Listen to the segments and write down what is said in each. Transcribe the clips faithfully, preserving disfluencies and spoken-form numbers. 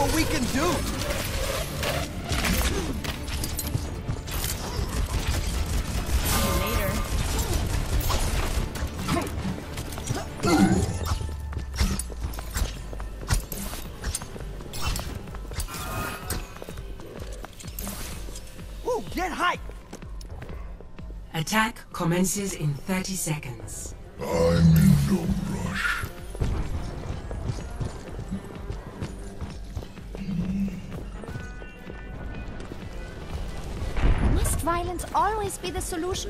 what we can do. Get hype! Attack commences in thirty seconds. I'm in no rush. Must violence always be the solution?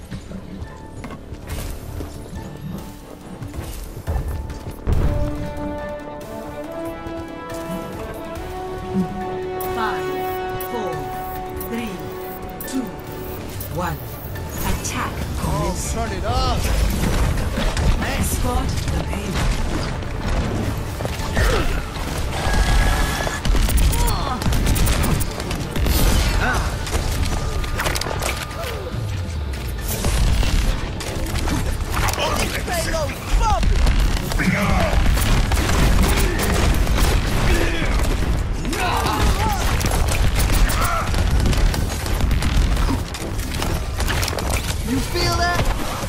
One. Attack. Oh, turn it up. Escort the payload. Payload bumping. You feel that?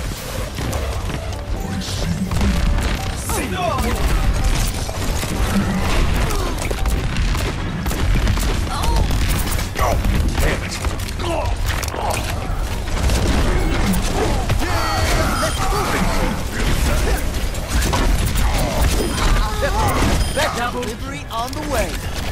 That delivery on the way.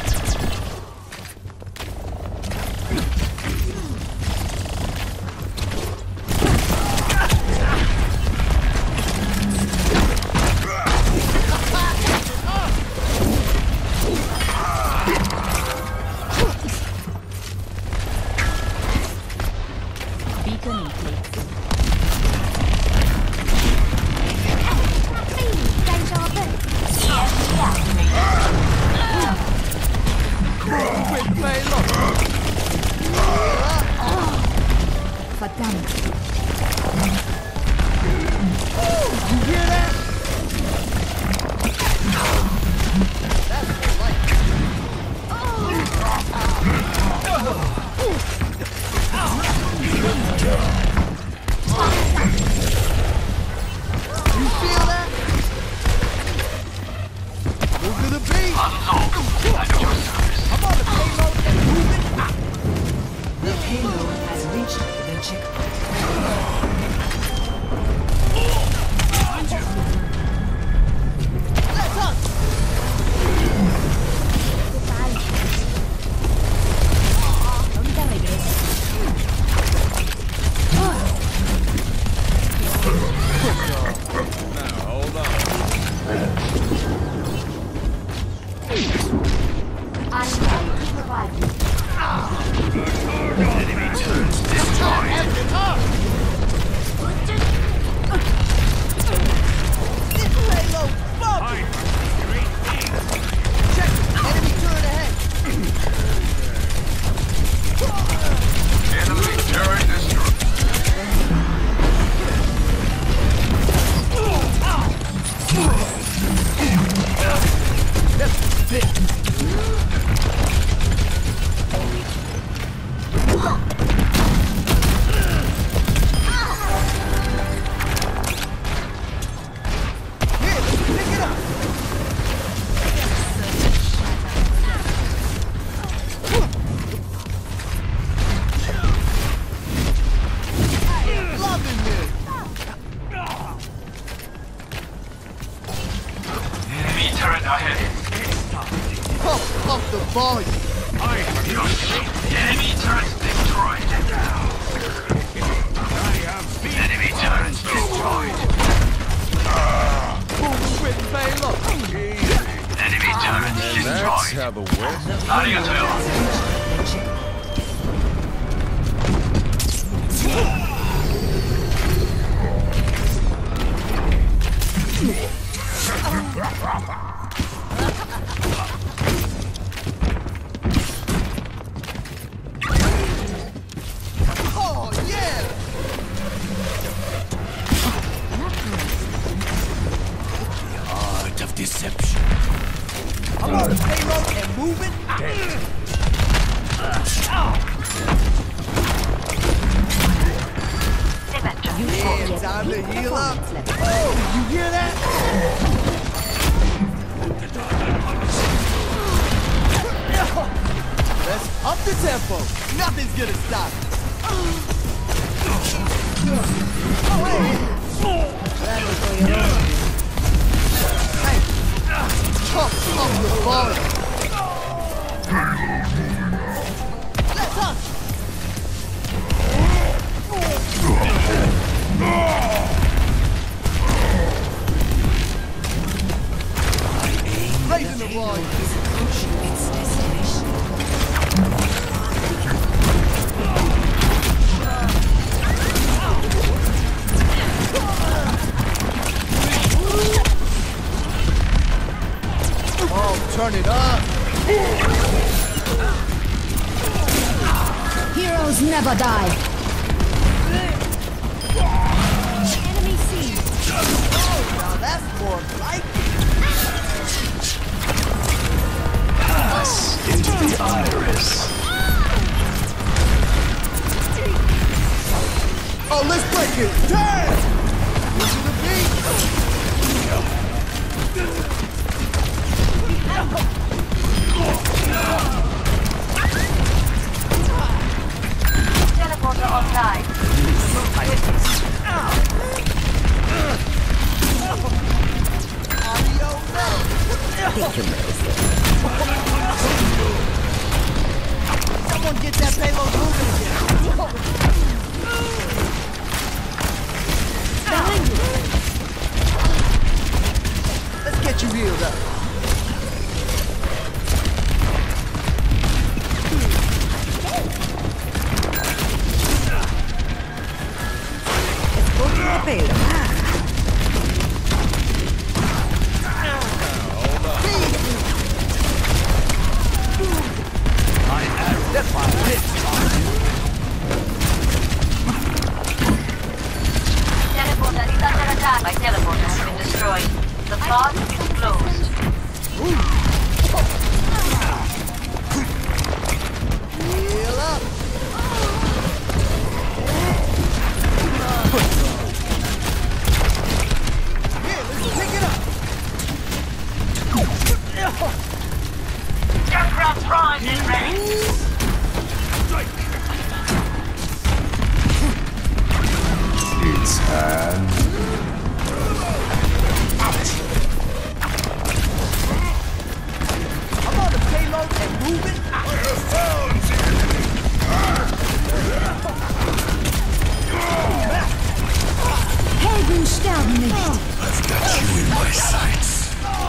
Volume. I have your enemy turret destroyed. I have been enemy turret destroyed. With payload. Enemy turret destroyed. That's how the West. Arigato. Deception. I'm on the payload and moving. months left. Oh, you hear that? Let's up the tempo. Nothing's gonna stop it. That was for your own. Hey, pump up the volume. Let's hunt. Raising the volume. Is approaching its destination. Oh, turn it up. Heroes never die. Enemy seen. Oh, now that's more like it. Into the iris. Oh, let's break it. Turn. Listen to the beat. Teleporter online. Audio no. Someone get that payload moving again. Behind you. Let's get you healed up. Teleporter is under attack. My teleporter has been destroyed. The pod is closed. Heal up. Here, let's pick it up. Junkrat Prime is ready. Its hand. I'm on the payload and moving. Helden sterben nicht. I've got you in my sights.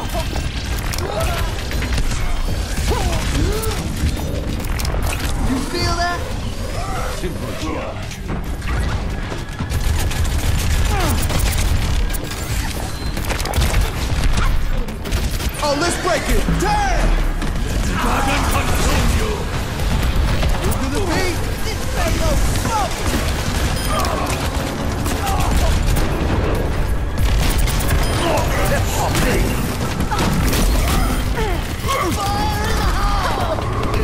You feel that? Oh, let's break it. Turn. Move to the beat. This payload smoking. Fire in the hole!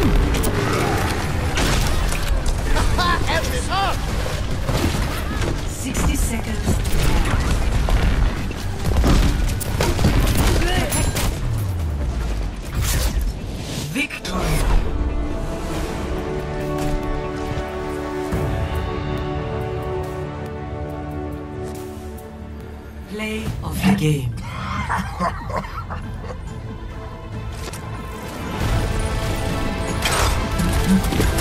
F it up! sixty seconds. Victory. Play of the game.